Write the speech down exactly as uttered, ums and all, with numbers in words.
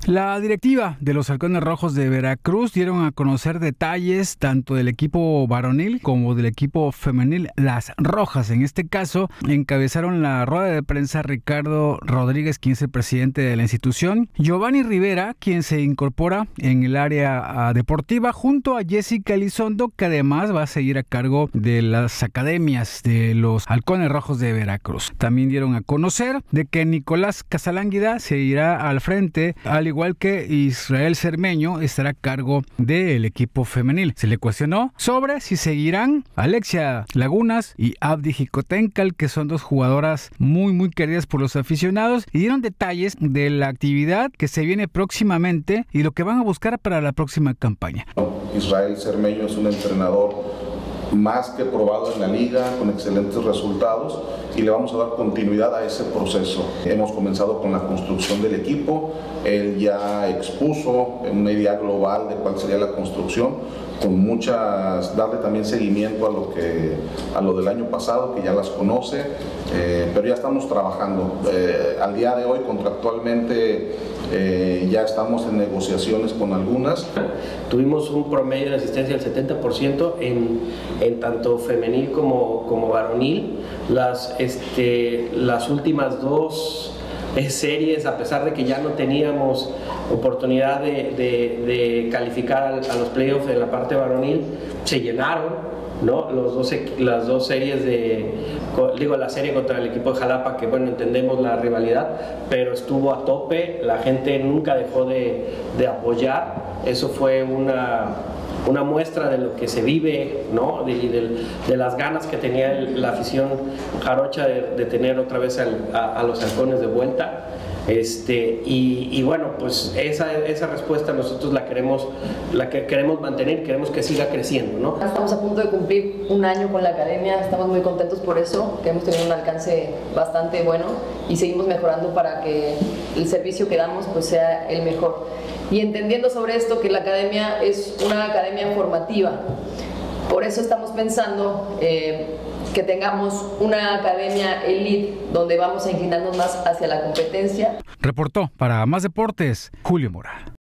La directiva de los Halcones Rojos de Veracruz dieron a conocer detalles tanto del equipo varonil como del equipo femenil. Las Rojas, en este caso, encabezaron la rueda de prensa Ricardo Rodríguez, quien es el presidente de la institución, Giovanni Rivera, quien se incorpora en el área deportiva, junto a Jessica Elizondo, que además va a seguir a cargo de las academias de los Halcones Rojos de Veracruz. También dieron a conocer de que Nicolás Casalánguida se irá al frente, al igual que Israel Cermeño estará a cargo del equipo femenil. Se le cuestionó sobre si seguirán Alexia Lagunas y Abdi Jicotencal, que son dos jugadoras muy muy queridas por los aficionados, y dieron detalles de la actividad que se viene próximamente y lo que van a buscar para la próxima campaña. Israel Cermeño es un entrenador más que probado en la liga, con excelentes resultados, y le vamos a dar continuidad a ese proceso. Hemos comenzado con la construcción del equipo, él ya expuso una idea global de cuál sería la construcción, con muchas, darle también seguimiento a lo que a lo del año pasado, que ya las conoce, eh, pero ya estamos trabajando. Eh, al día de hoy, contractualmente, eh, ya estamos en negociaciones con algunas. Tuvimos un promedio de asistencia del setenta por ciento en, en tanto femenil como, como varonil. Las, este, las últimas dos series, a pesar de que ya no teníamos oportunidad de, de, de calificar a, a los playoffs en la parte varonil, se llenaron, ¿no? Los dos, las dos series de, digo, la serie contra el equipo de Jalapa, que bueno, entendemos la rivalidad, pero estuvo a tope, la gente nunca dejó de, de apoyar. Eso fue una una muestra de lo que se vive, ¿no? de, de, de las ganas que tenía el, la afición jarocha de, de tener otra vez al, a, a los halcones de vuelta. Este, y, y bueno, pues esa, esa respuesta nosotros la queremos, la que queremos mantener, queremos que siga creciendo, ¿no? Estamos a punto de cumplir un año con la academia, estamos muy contentos por eso, que hemos tenido un alcance bastante bueno y seguimos mejorando para que el servicio que damos pues sea el mejor. Y entendiendo sobre esto que la academia es una academia formativa, por eso estamos pensando eh, que tengamos una academia elite donde vamos a inclinarnos más hacia la competencia. Reportó para Más Deportes, Julio Mora.